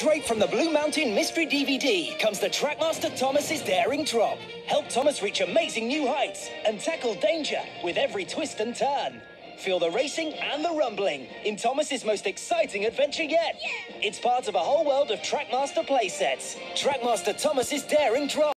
Straight from the Blue Mountain Mystery DVD comes the Trackmaster Thomas's Daring Drop. Help Thomas reach amazing new heights and tackle danger with every twist and turn. Feel the racing and the rumbling in Thomas's most exciting adventure yet. It's part of a whole world of Trackmaster playsets. Trackmaster Thomas's Daring Drop.